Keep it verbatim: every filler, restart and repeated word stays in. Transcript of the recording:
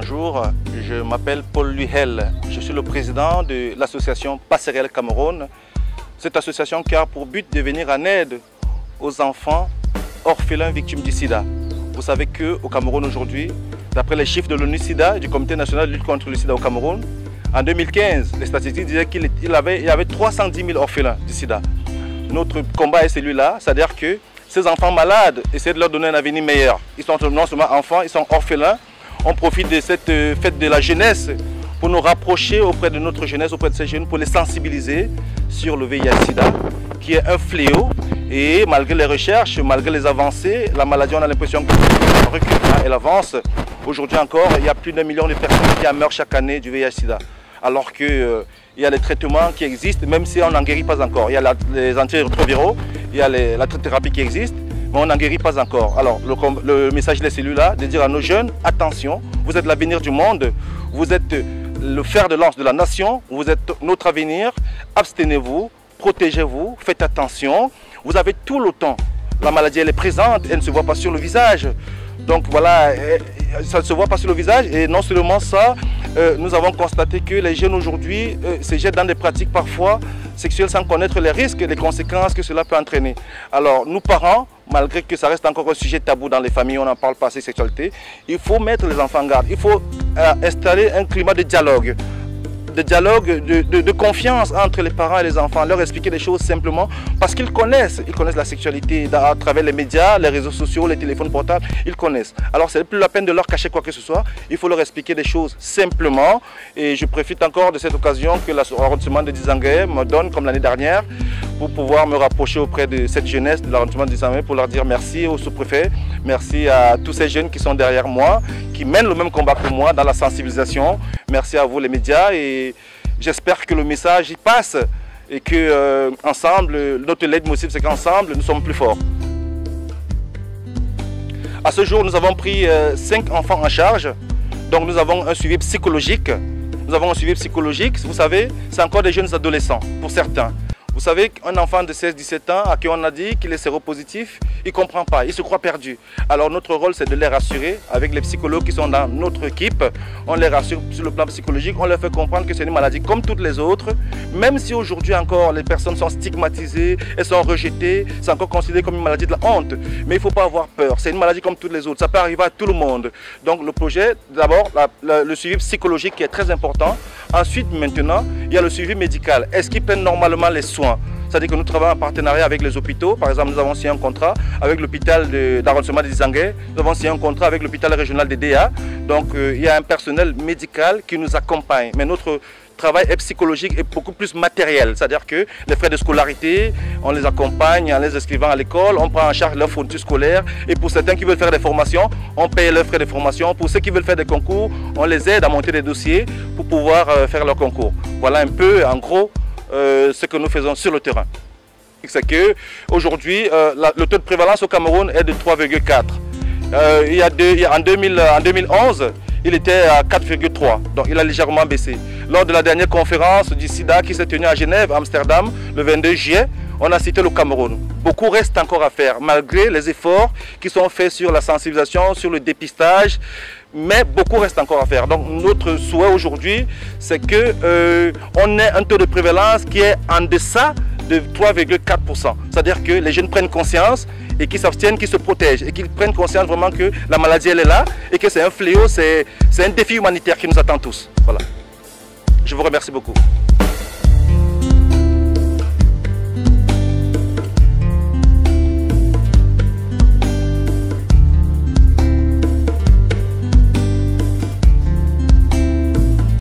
Bonjour, je m'appelle Paul Luhel. Je suis le président de l'association Passerelle Cameroun. Cette association qui a pour but de venir en aide aux enfants orphelins victimes du sida. Vous savez qu'au Cameroun aujourd'hui, d'après les chiffres de l'ONU-SIDA, du Comité national de lutte contre le sida au Cameroun, en deux mille quinze, les statistiques disaient qu'il y avait, il y avait trois cent dix mille orphelins du sida. Notre combat est celui-là, c'est-à-dire que ces enfants malades, essayer de leur donner un avenir meilleur. Ils sont non seulement enfants, ils sont orphelins. On profite de cette fête de la jeunesse pour nous rapprocher auprès de notre jeunesse, auprès de ces jeunes, pour les sensibiliser sur le V I H sida, qui est un fléau. Et malgré les recherches, malgré les avancées, la maladie, on a l'impression qu'elle recule, elle avance. Aujourd'hui encore, il y a plus d'un million de personnes qui en meurent chaque année du V I H sida. Alors qu'il euh, y a les traitements qui existent, même si on n'en guérit pas encore. Il y a la, les antirétroviraux, il y a les, la thérapie qui existe, mais on n'en guérit pas encore. Alors le, le message de celui-là, de dire à nos jeunes, attention, vous êtes l'avenir du monde, vous êtes le fer de lance de la nation, vous êtes notre avenir, abstenez-vous, protégez-vous, faites attention, vous avez tout le temps. La maladie elle est présente, elle ne se voit pas sur le visage. Donc voilà, ça ne se voit pas sur le visage et non seulement ça, euh, nous avons constaté que les jeunes aujourd'hui euh, se jettent dans des pratiques parfois sexuelles sans connaître les risques et les conséquences que cela peut entraîner. Alors nous parents, malgré que ça reste encore un sujet tabou dans les familles, on n'en parle pas assez sexualité, il faut mettre les enfants en garde, il faut euh, installer un climat de dialogue. de dialogue, de, de, de confiance entre les parents et les enfants, leur expliquer les choses simplement parce qu'ils connaissent, ils connaissent la sexualité à travers les médias, les réseaux sociaux, les téléphones portables, ils connaissent. Alors c'est plus la peine de leur cacher quoi que ce soit, il faut leur expliquer des choses simplement et je profite encore de cette occasion que l'arrondissement de Dizangué me donne comme l'année dernière pour pouvoir me rapprocher auprès de cette jeunesse de l'arrondissement de Dizangué pour leur dire merci au sous-préfet, merci à tous ces jeunes qui sont derrière moi, qui mènent le même combat que moi dans la sensibilisation. Merci à vous les médias et j'espère que le message y passe et que euh, ensemble, notre leitmotiv c'est qu'ensemble nous sommes plus forts. À ce jour, nous avons pris euh, cinq enfants en charge, donc nous avons un suivi psychologique. Nous avons un suivi psychologique, vous savez, c'est encore des jeunes adolescents pour certains. Vous savez qu'un enfant de seize dix-sept ans à qui on a dit qu'il est séropositif, il ne comprend pas, il se croit perdu. Alors notre rôle c'est de les rassurer avec les psychologues qui sont dans notre équipe. On les rassure sur le plan psychologique, on leur fait comprendre que c'est une maladie comme toutes les autres. Même si aujourd'hui encore les personnes sont stigmatisées, elles sont rejetées, c'est encore considéré comme une maladie de la honte. Mais il ne faut pas avoir peur, c'est une maladie comme toutes les autres, ça peut arriver à tout le monde. Donc le projet, d'abord le suivi psychologique qui est très important. Ensuite maintenant, il y a le suivi médical. Est-ce qu'ils prennent normalement les soins? C'est-à-dire que nous travaillons en partenariat avec les hôpitaux. Par exemple, nous avons signé un contrat avec l'hôpital d'arrondissement de, de Dizangué. Nous avons signé un contrat avec l'hôpital régional de D A. Donc, euh, il y a un personnel médical qui nous accompagne. Mais notre travail est psychologique et beaucoup plus matériel. C'est-à-dire que les frais de scolarité, on les accompagne en les inscrivant à l'école. On prend en charge leur fourniture scolaire. Et pour certains qui veulent faire des formations, on paye leurs frais de formation. Pour ceux qui veulent faire des concours, on les aide à monter des dossiers pour pouvoir euh, faire leur concours. Voilà un peu, en gros, Euh, ce que nous faisons sur le terrain. C'est qu'aujourd'hui, euh, le taux de prévalence au Cameroun est de trois virgule quatre. Euh, il y a deux, il y a, en, deux mille, en deux mille onze, il était à quatre virgule trois. Donc il a légèrement baissé. Lors de la dernière conférence du sida qui s'est tenue à Genève, Amsterdam, le vingt-deux juillet, on a cité le Cameroun. Beaucoup reste encore à faire, malgré les efforts qui sont faits sur la sensibilisation, sur le dépistage, mais beaucoup reste encore à faire. Donc notre souhait aujourd'hui, c'est qu'on euh, ait un taux de prévalence qui est en deçà de trois virgule quatre pour cent. C'est-à-dire que les jeunes prennent conscience et qu'ils s'abstiennent, qu'ils se protègent et qu'ils prennent conscience vraiment que la maladie elle est là et que c'est un fléau, c'est un défi humanitaire qui nous attend tous. Voilà. Je vous remercie beaucoup.